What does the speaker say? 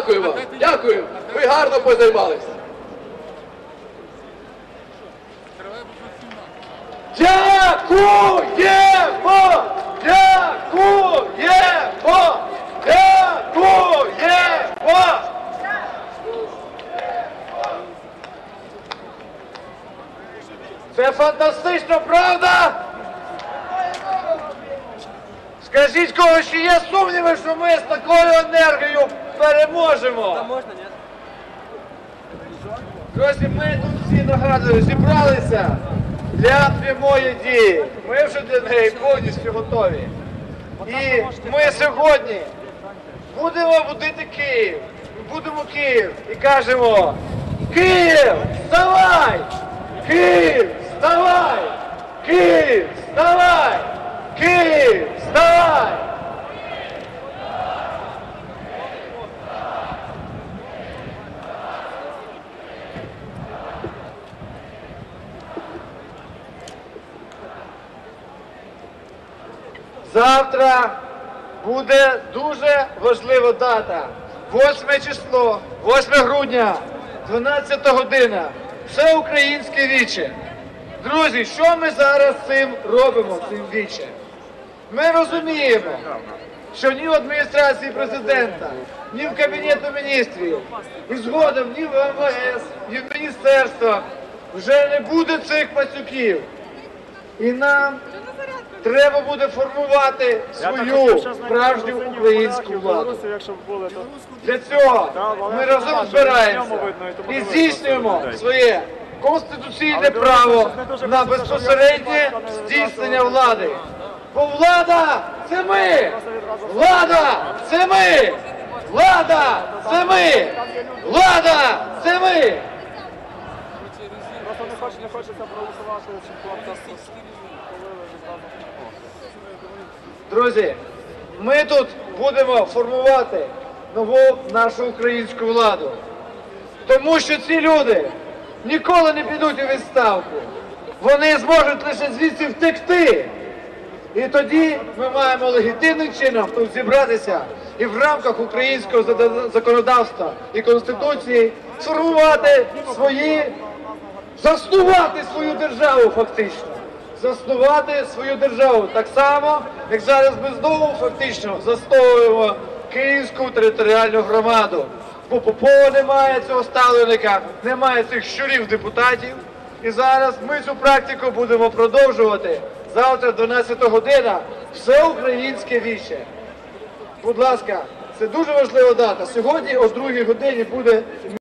Дякую вам. Дякую. Ви гарно позаймалися. Дякуємо! Дякуємо! Дякуємо! Це фантастично, правда? Скажіть, кого ще є сумніви, що ми з такою енергією переможемо? Друзі, ми тут всі, нагадую, зібралися для прямої дії. Ми вже для неї повністю готові. І ми сьогодні будемо будити Київ. Ми будемо Київ і кажемо: Київ, вставай! Київ, вставай! Київ, вставай! Київ, вставай! Завтра буде дуже важлива дата. 8 число, 8 грудня, 12 година. Всеукраїнське віче. Друзі, що ми зараз цим робимо, цим віче? Ми розуміємо, що ні в адміністрації президента, ні в Кабінету міністрів, і згодом ні в МВС, ні в міністерствах вже не буде цих пацюків. І нам треба буде формувати свою справжню українську владу. Для цього ми разом збираємося і здійснюємо своє конституційне право на безпосереднє здійснення влади. Бо влада – це ми! Влада – це ми! Влада – це ми! Влада – це ми! Просто не хочеться проголосувати, щоб хлопця Друзі, ми тут будемо формувати нову нашу українську владу. Тому що ці люди ніколи не підуть у відставку. Вони зможуть лише звідси втекти. І тоді ми маємо легітимним чином тут зібратися і в рамках українського законодавства і Конституції сформувати заснувати свою державу фактично. Заснувати свою державу так само, як зараз ми знову фактично засновуємо Київську територіальну громаду. Бо Попова немає цього ставленика, немає цих щурів-депутатів. І зараз ми цю практику будемо продовжувати. Завтра, 12 година, всеукраїнське віче. Будь ласка, це дуже важлива дата. Сьогодні о 2 годині буде